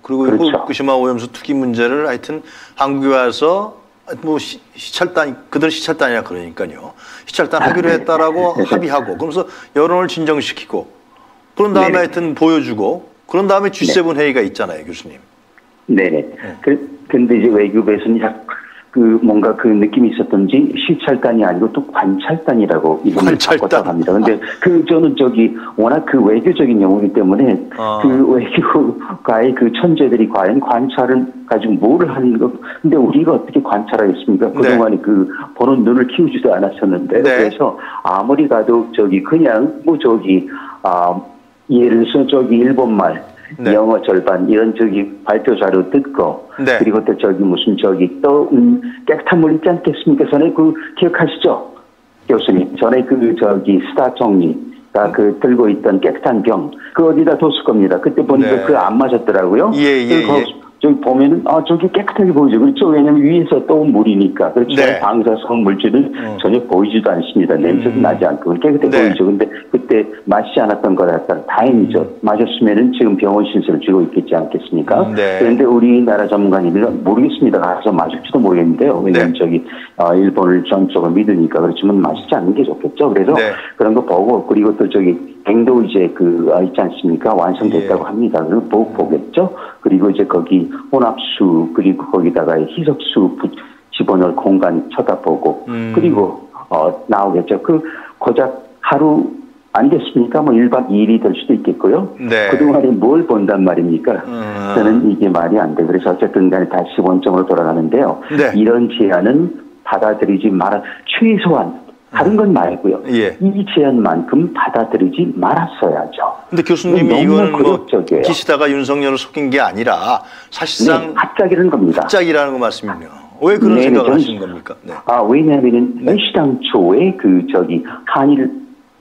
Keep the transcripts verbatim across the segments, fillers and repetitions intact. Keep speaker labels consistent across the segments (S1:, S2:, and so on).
S1: 그리고
S2: 그렇죠.
S1: 후쿠시마 오염수 투기 문제를 하여튼 한국에 와서 뭐 시, 시찰단, 그들 시찰단이라 그러니까요. 시찰단 하기로 했다라고 합의하고 그러면서 여론을 진정시키고 그런 다음에 네네. 하여튼 보여주고 그런 다음에 지 세븐 네. 회의가 있잖아요, 교수님.
S2: 네네. 네. 그, 근데 이제 외교부에서는 그 뭔가 그 느낌이 있었던지 시찰단이 아니고 또 관찰단이라고 이름을 바꿨다고 합니다. 근데 그 저는 저기 워낙 그 외교적인 용어이기 때문에 아. 그 외교가의 그 천재들이 과연 관찰을 가지고 뭐를 하는 거? 근데 우리가 어떻게 관찰하겠습니까? 그동안에 네. 그 보는 눈을 키우지도 않았었는데 네. 그래서 아무리 가도 저기 그냥 뭐 저기 아 예를 들어서 저기 일본말 네. 영어 절반 이런 저기 발표 자료 듣고 네. 그리고 또 저기 무슨 저기 또 음, 깨끗한 물 있지 않겠습니까? 전에 그 기억하시죠, 교수님? 전에 그 저기 스타 총리가 음. 그 들고 있던 깨끗한 병 그 어디다 뒀을 겁니다. 그때 보니까 네. 그 안 맞았더라고요.
S1: 예, 예, 예.
S2: 저기 보면은 아 저기 깨끗하게 보이죠. 그렇죠? 왜냐면 위에서 떠온 물이니까. 그렇죠? 네. 방사성 물질은 음. 전혀 보이지도 않습니다. 냄새도 음. 나지 않고 깨끗해 네. 보이죠. 근데 그때 맞지 않았던 거라서 다행이죠. 음. 맞았으면은 지금 병원 신세를 쥐고 있겠지 않겠습니까? 음, 네. 그런데 우리나라 전문가님들은 모르겠습니다. 가서 맞을지도 모르겠는데요. 왜냐면 네. 저기 어, 일본을 전적으로 믿으니까 그렇지만 맞지 않는 게 좋겠죠. 그래서 네. 그런 거 보고 그리고 또 저기 갱도 이제 그 어, 있지 않습니까? 완성됐다고 예. 합니다. 그리고 보고 보겠죠. 그리고 이제 거기 혼합수 그리고 거기다가 희석수 집어넣을 공간 쳐다보고 음. 그리고 어, 나오겠죠. 그 고작 하루 아니겠습니까? 뭐 일 박 이 일이 될 수도 있겠고요. 네. 그동안에 뭘 본단 말입니까? 음. 저는 이게 말이 안 돼. 그래서 어쨌든 간에 다시 원점으로 돌아가는데요. 네. 이런 제안은 받아들이지 말아 최소한 다른 건 말고요. 예. 이 제안만큼 받아들이지 말았어야죠.
S1: 근데 교수님이 이거는 뭐 기시다가 윤석열을 속인 게 아니라 사실상
S2: 네, 합작이라는 겁니다.
S1: 합작이라는 거 말씀이요. 왜 그런 네, 생각을 전, 하시는 겁니까? 네.
S2: 아 왜냐하면은 네. 시당초에 그 저기 한일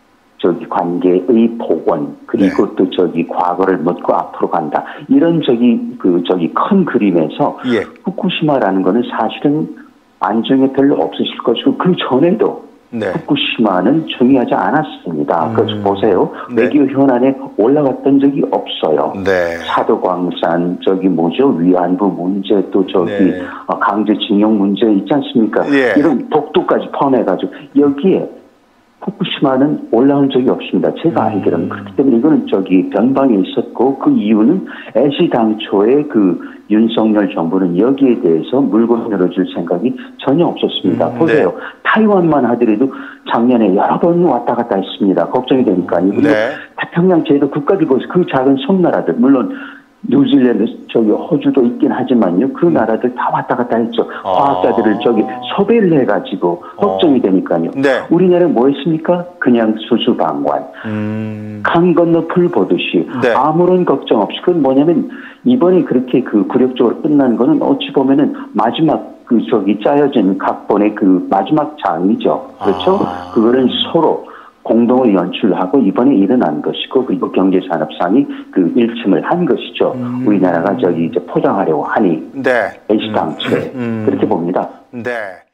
S2: 저기 관계의 복원 그리고 네. 또 저기 과거를 묻고 앞으로 간다 이런 저기 그 저기 큰 그림에서 예. 후쿠시마라는 거는 사실은 안정이 별로 없으실 것이고 그 전에도. 네. 후쿠시마는 중요하지 않았습니다. 음. 그래서 보세요. 네. 외교 현안에 올라갔던 적이 없어요. 네. 사도광산, 저기 뭐죠? 위안부 문제, 또 저기 네. 강제징용 문제 있지 않습니까? 네. 이런 독도까지 포함해가지고 여기에 후쿠시마는 올라온 적이 없습니다. 제가 음. 알기로는. 그렇기 때문에 이거는 저기 변방에 있었고 그 이유는 애시당초에 그 윤석열 정부는 여기에 대해서 물건 열어줄 생각이 전혀 없었습니다. 음, 보세요. 네. 타이완만 하더라도 작년에 여러 번 왔다 갔다 했습니다. 걱정이 되니까요. 그리고 네. 태평양 제도 국가들 보세요. 그 작은 섬나라들 물론 뉴질랜드 저기 호주도 있긴 하지만요. 그 나라들 다 왔다 갔다 했죠. 아. 과학자들을 저기 섭외를 해가지고 걱정이 되니까요. 네. 우리나라는 뭐 했습니까? 그냥 수수방관. 음. 강 건너 풀 보듯이 네. 아무런 걱정 없이. 그건 뭐냐면 이번에 그렇게 그 굴욕적으로 끝난 거는 어찌 보면은 마지막 그 저기 짜여진 각본의 그 마지막 장이죠. 그렇죠? 아. 그거는 서로 공동을 연출하고 이번에 일어난 것이고 그리고 경제산업상이 그 일침을 한 것이죠. 음. 우리나라가 저기 이제 포장하려고 하니 네. 애시당초에 음. 음. 그렇게 봅니다.
S1: 네.